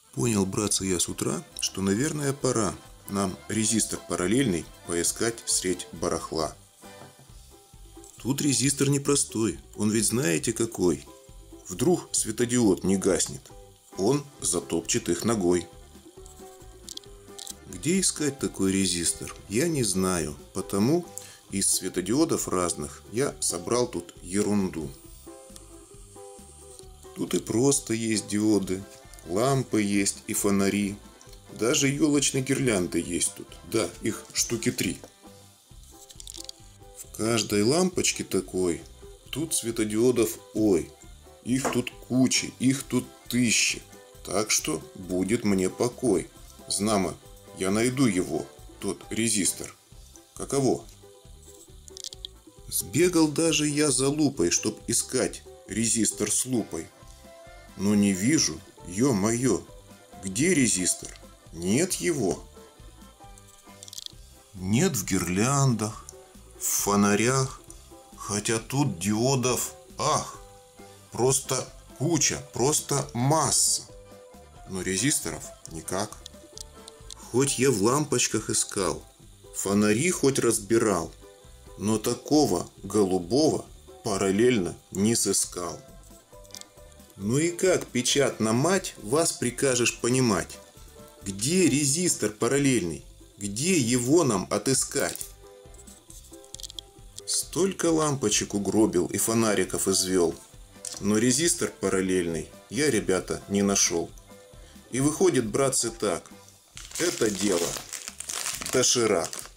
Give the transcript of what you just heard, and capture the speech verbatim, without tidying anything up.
Понял, братцы, я с утра, что, наверное, пора нам резистор параллельный поискать средь барахла. Тут резистор непростой, он ведь знаете какой. Вдруг светодиод не гаснет, он затопчет их ногой. Где искать такой резистор, я не знаю, потому из светодиодов разных я собрал тут ерунду. Тут и просто есть диоды, лампы есть и фонари. Даже елочные гирлянды есть тут, да, их штуки три. В каждой лампочке такой, тут светодиодов ой. Их тут куча, их тут тысячи. Так что будет мне покой. Знамо, я найду его, тот резистор. Каково? Сбегал даже я за лупой, чтоб искать резистор с лупой. Но не вижу, ё-моё, где резистор? Нет его. Нет в гирляндах, в фонарях, хотя тут диодов, ах, просто куча, просто масса. Но резисторов никак. Хоть я в лампочках искал, фонари хоть разбирал, но такого голубого параллельно не сыскал. Ну и как, печатна мать, вас прикажешь понимать? Где резистор параллельный? Где его нам отыскать? Столько лампочек угробил и фонариков извел, но резистор параллельный я, ребята, не нашел. И выходит, братцы, так, это дело доширак.